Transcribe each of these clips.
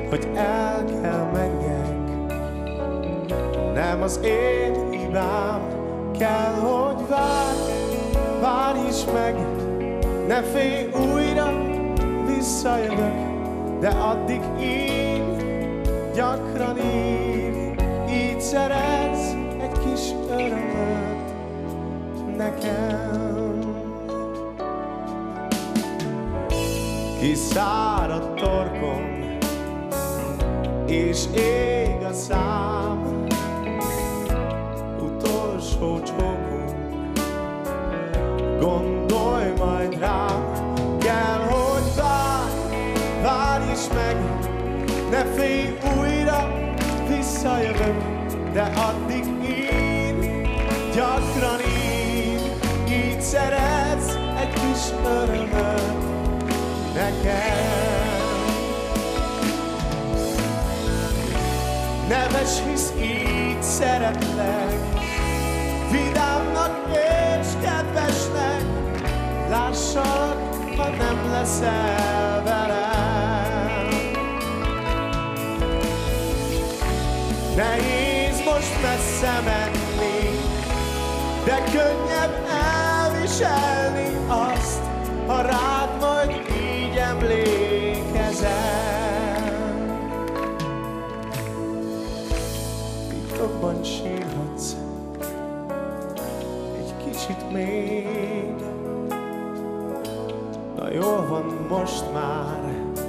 hogy el kell menjek. Nem az én hibám, kell, hogy várj is meg. Ne félj, újra visszajövök, de addig így, gyakran így szerez egy kis örömöt nekem. Kiszárad torkom, és ég a szám, utolsó csókunk, gondolj majd rám. Kell, hogy várj is meg, ne félj, újra visszajövök, de addig így, gyakran így szeretsz egy kis örömöt nekem. Neves, hisz így szeretlek, vidámnak és kedvesnek, lássalak, ha nem leszel velem. Nehéz most messze menni, de könnyebb elviselni azt, ha rád majd így emlékezem. Titokban sírhatsz egy kicsit még. Na jól van most már,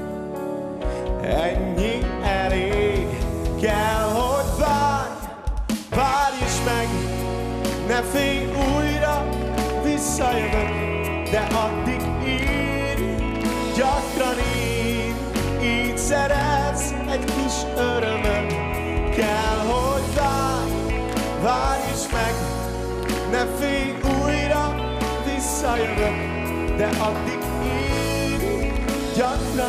ennyi elég. Kell, hogy várj is meg, ne félj, újra visszajövök, de addig így, gyakran így szeretsz egy kis örömöt. Kell, hogy várj is meg, ne félj, újra visszajövök, de addig így, gyakran